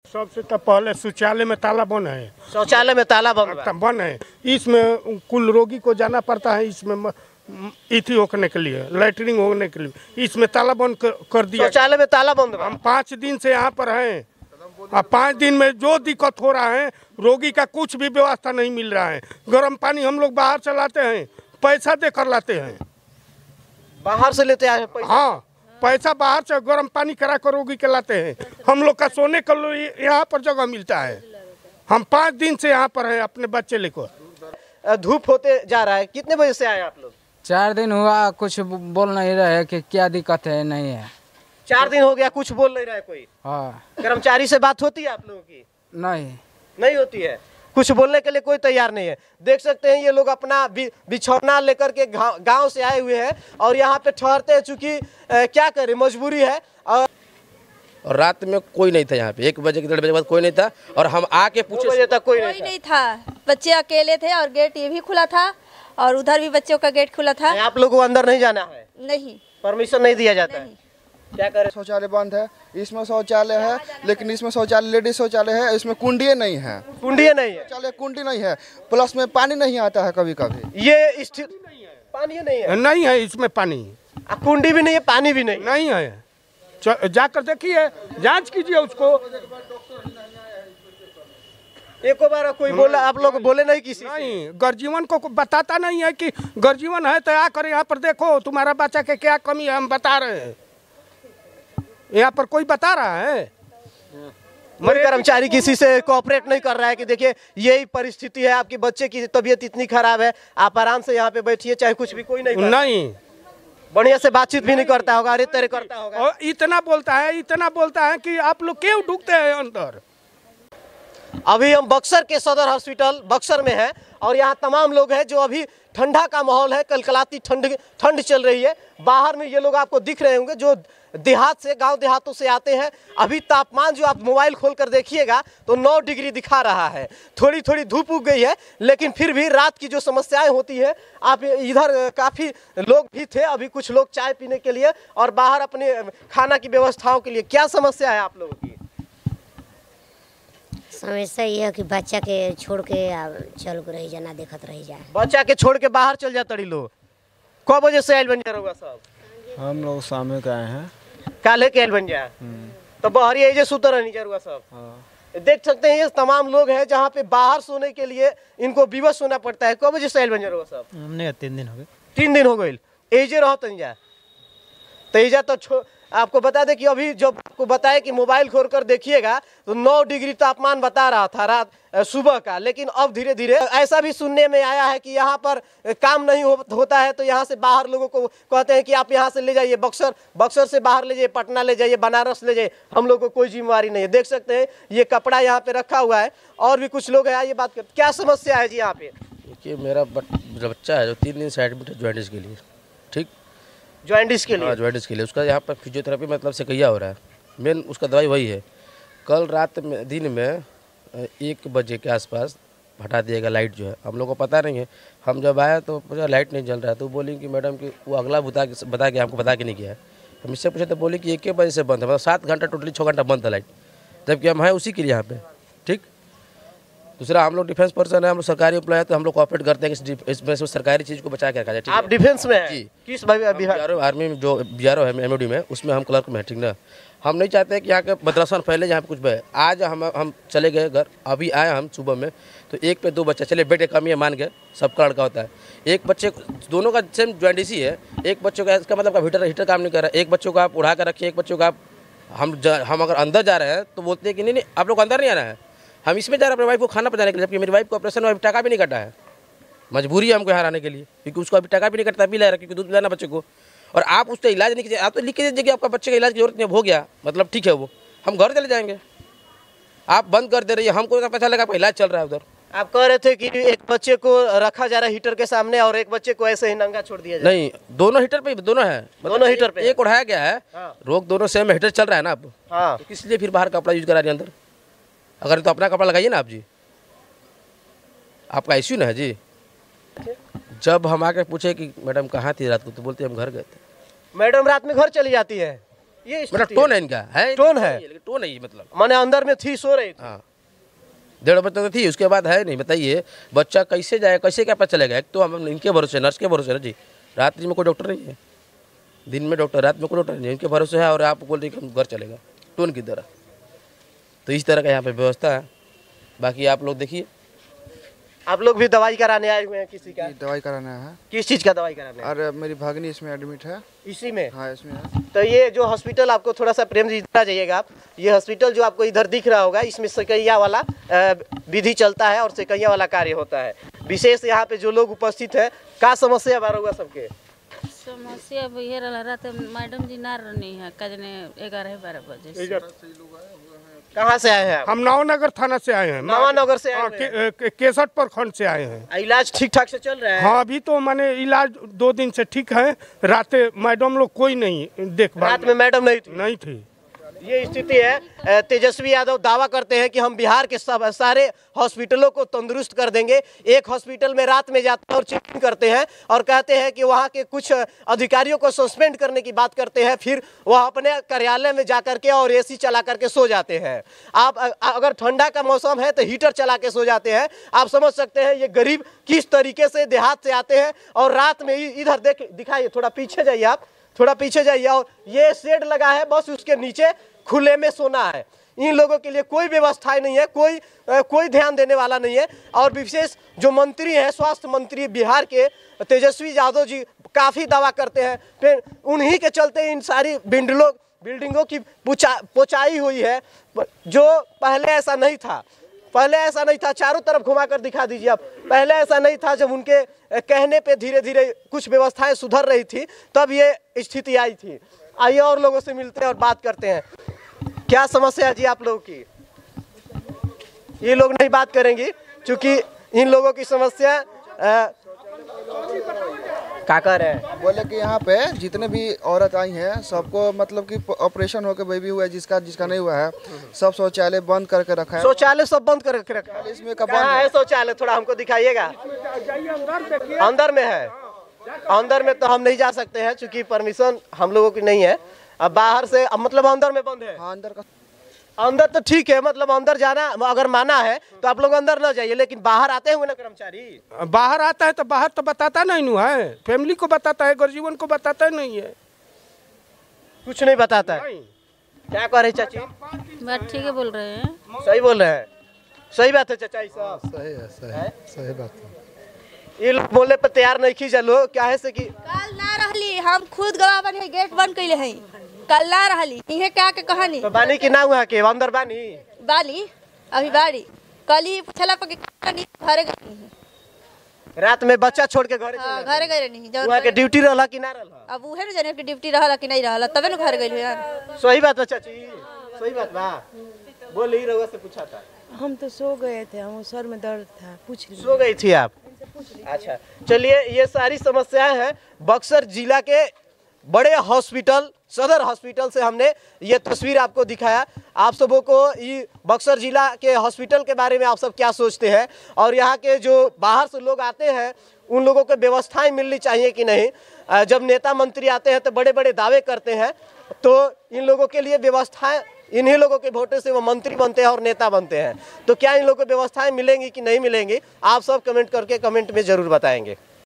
सबसे तो पहले शौचालय में ताला बंद है। शौचालय में ताला बंद है। इसमें कुल रोगी को जाना पड़ता है, इसमें इथी होने के लिए, लैटरिंग होने के लिए इसमें ताला बंद कर दिया। शौचालय में ताला बंद। हम 5 दिन से यहाँ पर हैं। अब 5 दिन में जो दिक्कत हो रहा है, रोगी का कुछ भी व्यवस्था नहीं मिल रहा है। गर्म पानी हम लोग बाहर से लाते हैं, पैसा देकर लाते हैं। बाहर से लेते हैं? हाँ, पैसा बाहर से गर्म पानी करा कर रोगी के लाते हैं। हम लोग का सोने का यहाँ पर जगह मिलता है। हम 5 दिन से यहाँ पर हैं अपने बच्चे लेकर। धूप होते जा रहा है। कितने बजे से आए आप लोग? 4 दिन हुआ, कुछ बोल नहीं रहे कि क्या दिक्कत है नहीं है। 4 दिन हो गया, कुछ बोल नहीं रहा है कोई? हाँ। कर्मचारी से बात होती है आप लोगों की? नहीं होती है। कुछ बोलने के लिए कोई तैयार नहीं है। देख सकते हैं ये लोग अपना बिछौना लेकर के गांव से आए हुए हैं और यहाँ पे ठहरते हैं, चूंकि क्या करें, मजबूरी है। और रात में कोई नहीं था यहाँ पे। 1 बजे के 1:30 बजे बाद कोई नहीं था और हम आके पूछे 2 बजे तक कोई नहीं था। बच्चे अकेले थे और गेट ये भी खुला था और उधर भी बच्चों का गेट खुला था। आप लोगों को अंदर नहीं जाना है? नहीं, परमिशन नहीं दिया जाता है। क्या करें? शौचालय बंद है। इसमें शौचालय है, लेकिन इसमें शौचालय लेडीज शौचालय है, इसमें कुंडिये नहीं है। कुंडिये नहीं है? शौचालय कुंडी नहीं है, प्लस में पानी नहीं आता है कभी कभी। ये पानी नहीं है इसमें पानी। कुंडी भी नहीं है, पानी भी नहीं है। जाकर देखिए, जांच कीजिए उसको। एक बार कोई बोला? आप लोग बोले नहीं किसी? नहीं, गर्जीवन को बताता नहीं है कि गर्जीवन है तो आकर यहाँ पर देखो तुम्हारा बच्चा के क्या कमी है, हम बता रहे हैं। यहाँ पर कोई बता रहा है? कर्मचारी किसी से कोऑपरेट नहीं कर रहा है कि देखिए यही परिस्थिति है, आपके बच्चे की तबीयत इतनी खराब है, आप आराम से यहाँ पे बैठिए, चाहे कुछ भी। कोई नहीं बढ़िया से बातचीत भी नहीं करता होगा, अरे तेरे करता होगा। और इतना बोलता है कि आप लोग क्यों ढुकते हैं अंदर। अभी हम बक्सर के सदर हॉस्पिटल बक्सर में हैं और यहाँ तमाम लोग हैं जो अभी ठंडा का माहौल है, कलकलाती ठंड चल रही है। बाहर में ये लोग आपको दिख रहे होंगे जो देहात से, गांव देहातों से आते हैं। अभी तापमान जो आप मोबाइल खोल कर देखिएगा तो 9 डिग्री दिखा रहा है। थोड़ी थोड़ी धूप उग गई है, लेकिन फिर भी रात की जो समस्याएं होती है, आप इधर काफ़ी लोग भी थे, अभी कुछ लोग चाय पीने के लिए और बाहर अपने खाना की व्यवस्थाओं के लिए। क्या समस्या है आप लोगों की? समस्या ये है कि बच्चा के छोड़ के चल रही जाना, देखत रही जाए। बच्चा के छोड़ के बाहर चल जाता रही लोग। कब बजे से आयल बन जा रहा साहब? हम लोग शाम के आए हैं। काले के आयल बन जा तो बहरी एजे सुतर नहीं जरूर साहब। देख सकते हैं ये तमाम लोग हैं जहाँ पे बाहर सोने के लिए इनको विवश होना पड़ता है। कब बजे से आयल बन जा रहा साहब? हमने 3 दिन हो गए। 3 दिन हो गए एजे रहो तंजा तेजा तो आपको बता दें कि अभी जब आपको बताया कि मोबाइल खोल कर देखिएगा तो 9 डिग्री तापमान बता रहा था रात सुबह का, लेकिन अब धीरे धीरे ऐसा भी सुनने में आया है कि यहाँ पर काम नहीं होता है तो यहाँ से बाहर लोगों को कहते हैं कि आप यहाँ से ले जाइए, बक्सर से बाहर ले जाइए, पटना ले जाइए, बनारस ले जाइए, हम लोग को कोई जिम्मेवारी नहीं है। देख सकते हैं ये कपड़ा यहाँ पे रखा हुआ है और भी कुछ लोग हैं। ये बात कर, क्या समस्या है जी यहाँ पे? देखिए मेरा बच्चा है जो 3 दिन से एडमिट है जॉइंटिस के लिए। ठीक, जॉइंटिस के लिए? हाँ, जॉइंटिस के लिए। उसका यहाँ पर फिजियोथेरेपी मतलब सेकैया हो रहा है। मेन उसका दवाई वही है। कल रात में दिन में 1 बजे के आसपास हटा दिएगा लाइट जो है। हम लोग को पता नहीं है। हम जब आए तो पूरा लाइट नहीं जल रहा है तो बोली कि मैडम कि वो अगला बता के हमको बता के नहीं किया है। हम इससे पूछे तो बोले कि 1 बजे से बंद है, मतलब 7 घंटा टोटली 6 घंटा बंद था लाइट, जबकि हम हैं उसी के लिए यहाँ पे। ठीक, दूसरा हम लोग डिफेंस पर्सन है, हम लोग सरकारी एम्प्लॉय है तो हम लोग कोऑपरेट करते हैं कि इसमें से सरकारी चीज़ को बचा के रखा जाए। आप डिफेंस में हैं? जी। किस बिहार? आर्मी में जो BRO है MOD में, उसमें हम क्लर्क में है। ठीक ना, हम नहीं चाहते हैं कि यहाँ के मदरसा फैले जहाँ पे कुछ भी है। आज हम चले गए घर, अभी आए हम सुबह में तो 1 पे 2 बच्चा, चले बेटे कमी है मान गए, सबका लड़का होता है। एक बच्चे दोनों का सेम जॉइंटिस ही है। एक बच्चों का इसका मतलब हीटर काम नहीं कर रहा है। एक बच्चों को आप उड़ा कर रखिए, एक बच्चों का आप हम अगर अंदर जा रहे हैं तो बोलते हैं कि नहीं आप लोग अंदर नहीं आना है, हम इसमें जा रहे हैं अपने वाइफ को खाना पहुँचाने के लिए, जबकि मेरी वाइफ को ऑपरेशन में अभी टका भी नहीं कटा है। मजबूरी है हमको यहाँ आने के लिए, क्योंकि उसको अभी टका भी नहीं कटता, भी ला रहा क्योंकि दूध पिलाना बच्चे को। और आप उसका इलाज नहीं कीजिए, आप तो लिख के दीजिए कि आपका बच्चे का इलाज की जरूरत नहीं हो गया, मतलब ठीक है वो, हम घर चले जाएंगे। आप बंद कर दे रही है, हमको पता लगा आपका इलाज चल रहा है उधर। आप कह रहे थे कि एक बच्चे को रखा जा रहा है हीटर के सामने और एक बच्चे को ऐसे ही नंगा छोड़ दिया जाए। नहीं, दोनों हीटर पे, दोनों है, दोनों हीटर पे एक उड़ाया गया है। हाँ। रोग दोनों सेम हीटर चल रहा है ना अब। हाँ। तो किस लिए फिर बाहर कपड़ा यूज करा रही है अंदर? अगर तो अपना कपड़ा लगाइए ना आप जी। आपका इश्यू ना है जी। जब हम आके पूछे कि मैडम कहाँ थी रात को, तो बोलते हम घर गए थे। मैडम रात में घर चली जाती है? ये मतलब टोन है इनका, है टोन है, लेकिन टोन नहीं, मतलब माने अंदर में थी, सो रही थी। हाँ 1.5 बजे तक थी, उसके बाद है नहीं। बताइए बच्चा कैसे जाए, कैसे क्या पता चलेगा? एक तो हम इनके भरोसे, नर्स के भरोसे ना जी, रात्रि में कोई डॉक्टर नहीं है, दिन में डॉक्टर, रात में कोई डॉक्टर नहीं है, इनके भरोसे है। और आप बोल रहे कि हम घर चलेगा टोन की तरह। तो इस तरह का यहाँ पे व्यवस्था है। बाकी आप लोग देखिए, आप लोग भी दवाई कराने आए हुए हैं किसी का? दवाई कराना है। किस चीज का दवाई कराने? और मेरी भागनी इसमें एडमिट है। इसी में? हाँ इसमें है। तो ये जो हॉस्पिटल, आपको थोड़ा सा प्रेम जी इधर जाइएगा आप, ये हॉस्पिटल जो आपको इधर दिख रहा होगा, इसमें सेकैया वाला विधि चलता है और सेकैया वाला कार्य होता है। विशेष यहाँ पे जो लोग उपस्थित है, का समस्या बार होगा सबके? समस्या ये रात मैडम जी ना रहनी है, कजने 11-12 बजे से। कहाँ से आए हैं आप? हम नवानगर थाना से आए हैं। नवानगर से आए हाँ, हुए हैं। केसट प्रखंड से आए हैं। इलाज ठीक ठाक से चल रहा है? हाँ अभी तो माने इलाज 2 दिन से ठीक है। रात मैडम लोग कोई नहीं देखभाल, रात में मैडम नहीं थी। ये स्थिति है। तेजस्वी यादव दावा करते हैं कि हम बिहार के सारे हॉस्पिटलों को तंदुरुस्त कर देंगे। एक हॉस्पिटल में रात में जाते हैं और चेकिंग करते हैं और कहते हैं कि वहाँ के कुछ अधिकारियों को सस्पेंड करने की बात करते हैं, फिर वह अपने कार्यालय में जा करके और एसी चला करके सो जाते हैं। आप अगर ठंडा का मौसम है तो हीटर चला के सो जाते हैं। आप समझ सकते हैं ये गरीब किस तरीके से देहात से आते हैं और रात में इधर दिखाइए, थोड़ा पीछे जाइए आप, थोड़ा पीछे जाइए। और ये शेड लगा है, बस उसके नीचे खुले में सोना है। इन लोगों के लिए कोई व्यवस्थाएं नहीं है, कोई ध्यान देने वाला नहीं है। और विशेष जो मंत्री हैं, स्वास्थ्य मंत्री बिहार के तेजस्वी यादव जी काफ़ी दावा करते हैं, फिर उन्हीं के चलते इन सारी बिल्डिंगों की पोचाई हुई है, जो पहले ऐसा नहीं था। पहले ऐसा नहीं था, चारों तरफ घुमाकर दिखा दीजिए आप। पहले ऐसा नहीं था, जब उनके कहने पे धीरे धीरे कुछ व्यवस्थाएं सुधर रही थी तब ये स्थिति आई थी। आइए और लोगों से मिलते हैं और बात करते हैं। क्या समस्या है जी आप लोगों की? ये लोग नहीं बात करेंगी क्योंकि इन लोगों की समस्या क्या कर रहे हैं? बोले कि यहाँ पे जितने भी औरत आई हैं सबको मतलब कि ऑपरेशन होकर बेबी हुआ है, जिसका नहीं हुआ है, सब शौचालय बंद करके रखा है। शौचालय सब बंद करके रखा है? इसमें कहाँ है शौचालय? थोड़ा हमको दिखाइएगा। अंदर में है? अंदर में तो हम नहीं जा सकते हैं क्योंकि परमिशन हम लोगों की नहीं है। अब बाहर से, अब मतलब अंदर में बंद है? हाँ अंदर तो ठीक है, मतलब अंदर जाना अगर माना है तो आप लोग अंदर ना जाइए, लेकिन बाहर आते हुए ना कर्मचारी। बाहर आता है तो बाहर तो बताता नहीं है, फैमिली को बताता है, गर्जीवन को बताता नहीं है, कुछ नहीं बताता है। क्या कह रहे चाची? बात ठीक है बोल रहे हैं। सही बोल रहे हैं, सही बात है चाचा साहब। सही है, सही बात है। ये लोग बोलने पर तैयार नहीं खींच लो, क्या है से कि कल ना रहली, हम खुद गवाह बने, गेट बंद कैले हैं, कल ना रहली। इहे क्या के कहानी तो बानी की ना हुआ के अंदर बानी बाली, अभी बाड़ी कल ही पूछला पर घरे गई, रात में बच्चा छोड़ के घरे हां घरे गए नहीं, जब वहां के ड्यूटी रहला कि ना रहला? अब उहे न जाने के ड्यूटी रहला कि नहीं रहला, तबे न घर गइल यार। सही बात है चाची, सही बात बा। बोल ही रहुआ से पूछा था। हम तो सो गए थे, हम सर में दर्द था, पूछ लीजिए। सो गई थी आप? अच्छा चलिए, ये सारी समस्याएं हैं बक्सर जिला के बड़े हॉस्पिटल, सदर हॉस्पिटल से हमने ये तस्वीर आपको दिखाया। आप सबों को ये बक्सर जिला के हॉस्पिटल के बारे में आप सब क्या सोचते हैं, और यहाँ के जो बाहर से लोग आते हैं उन लोगों को व्यवस्थाएं मिलनी चाहिए कि नहीं? जब नेता मंत्री आते हैं तो बड़े बड़े दावे करते हैं, तो इन लोगों के लिए व्यवस्थाएं, इन्हीं लोगों के वोटों से वो मंत्री बनते हैं और नेता बनते हैं, तो क्या इन लोगों को व्यवस्थाएं मिलेंगी कि नहीं मिलेंगी? आप सब कमेंट करके कमेंट में ज़रूर बताएंगे।